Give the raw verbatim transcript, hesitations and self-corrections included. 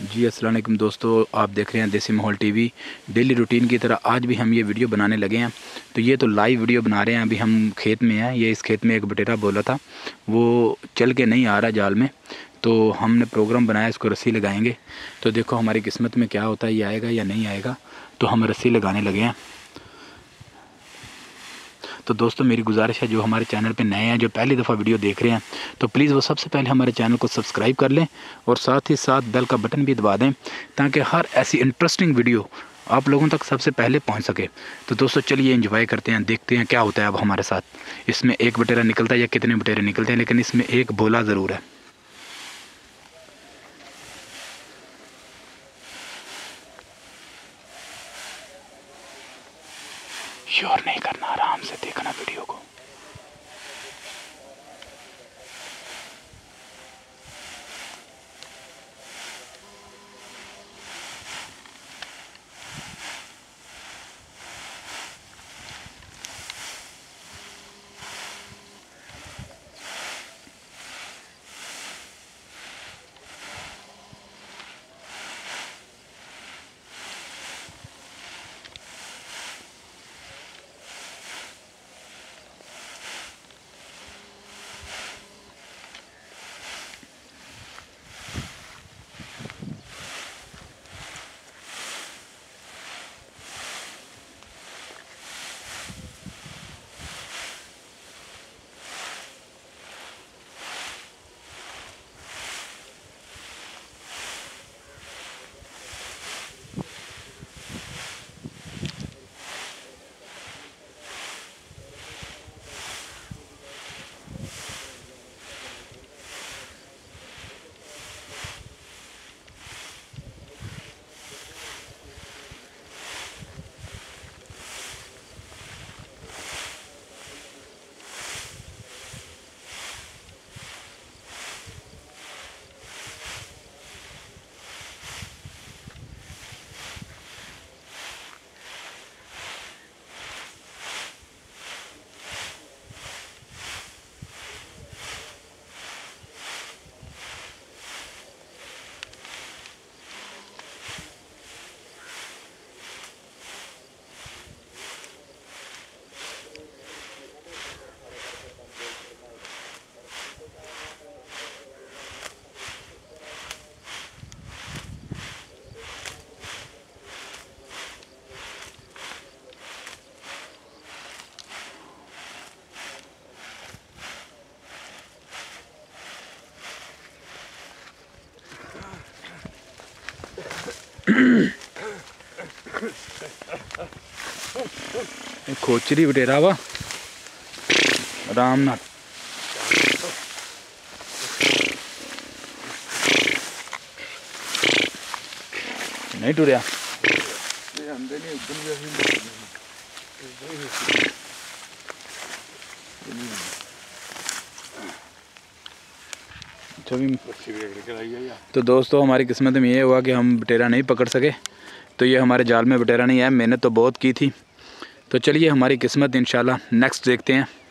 जी अस्सलाम वालेकुम दोस्तों, आप देख रहे हैं देसी माहौल टीवी। डेली रूटीन की तरह आज भी हम ये वीडियो बनाने लगे हैं। तो ये तो लाइव वीडियो बना रहे हैं। अभी हम खेत में हैं। ये इस खेत में एक बटेरा बोला था, वो चल के नहीं आ रहा जाल में, तो हमने प्रोग्राम बनाया इसको रस्सी लगाएंगे। तो देखो हमारी किस्मत में क्या होता है, ये आएगा या नहीं आएगा। तो हम रस्सी लगाने लगे हैं। तो दोस्तों मेरी गुजारिश है, जो हमारे चैनल पे नए हैं, जो पहली दफ़ा वीडियो देख रहे हैं, तो प्लीज़ वो सबसे पहले हमारे चैनल को सब्सक्राइब कर लें और साथ ही साथ बेल का बटन भी दबा दें, ताकि हर ऐसी इंटरेस्टिंग वीडियो आप लोगों तक सबसे पहले पहुंच सके। तो दोस्तों चलिए एंजॉय करते हैं, देखते हैं क्या होता है अब हमारे साथ। इसमें एक बटेरा निकलता है या कितने बटेरे निकलते हैं, लेकिन इसमें एक बोला ज़रूर है। शोर नहीं करना, आराम से देखना वीडियो को। खोचरी बटेरा वा आराम नाल नहीं टुरिया। तो दोस्तों हमारी किस्मत में ये हुआ कि हम बटेरा नहीं पकड़ सके। तो ये हमारे जाल में बटेरा नहीं है। मेहनत तो बहुत की थी। तो चलिए हमारी किस्मत इंशाल्लाह नेक्स्ट देखते हैं।